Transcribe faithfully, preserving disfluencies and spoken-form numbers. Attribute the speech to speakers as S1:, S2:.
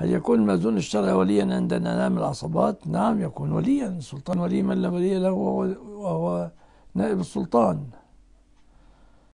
S1: هل يكون المأذون الشرعي وليا عند انعدام العصبات؟ نعم يكون وليا. السلطان ولي من لا ولي له وهو نائب السلطان.